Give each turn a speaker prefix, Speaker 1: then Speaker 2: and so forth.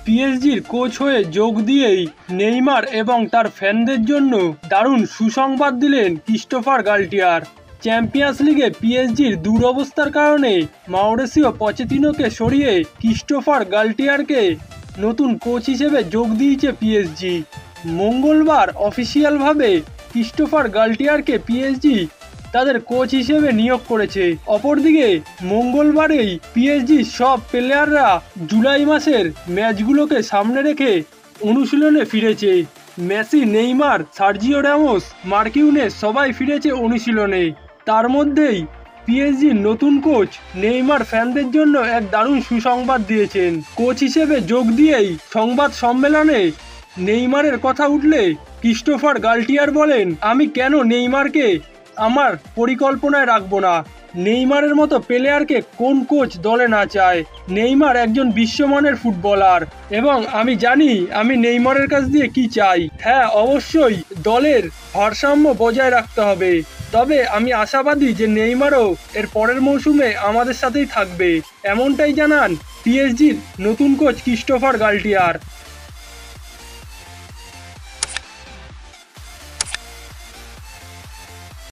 Speaker 1: পিএসজির কোচ হয়ে যোগ দিয়েই নেইমার এবং তার ফ্যানদের জন্য দারুণ সুসংবাদ দিলেন ক্রিস্টোফার গালটিয়ার। চ্যাম্পিয়ন্স লিগে পিএসজির দুরবস্থার কারণে মাউরিসিও পচেতিনোকে সরিয়ে ক্রিস্টোফার গালটিয়ারকে নতুন কোচ হিসেবে যোগ দিয়েছে পিএসজি। মঙ্গলবার অফিসিয়ালভাবে ক্রিস্টোফার গালটিয়ারকে পিএসজি তাদের কোচ হিসেবে নিয়োগ করেছে। অপরদিকে মঙ্গলবারেই পিএসজির সব প্লেয়াররা জুলাই মাসের ম্যাচগুলোকে সামনে রেখে অনুশীলনে ফিরেছে। Messi, Neymar, Sergio Ramos, Marquinhos সবাই ফিরেছে অনুশীলনে। তার মধ্যেই পিএসজির নতুন কোচ নেইমার ফ্যানদের জন্য এক দারুণ সুসংবাদ দিয়েছেন। কোচ হিসেবে যোগ দিয়েই সংবাদ সম্মেলনে নেইমারের কথা উঠলে ক্রিস্টোফার গালটিয়ার বলেন, আমি কেন নেইমারকে আমার পরিকল্পনায় রাখবো না। নেইমারের মতো প্লেয়ারকে কোন কোচ দলে না চায়। নেইমার একজন বিশ্বমানের ফুটবলার এবং আমি জানি আমি নেইমারের কাছ দিয়ে কি চাই। হ্যাঁ, অবশ্যই দলের ভারসাম্য বজায় রাখতে হবে, তবে আমি আশাবাদী যে নেইমারও এর পরের মৌসুমে আমাদের সাথেই থাকবে। এমনটাই জানান পিএসজির নতুন কোচ ক্রিস্টোফার গালটিয়ার।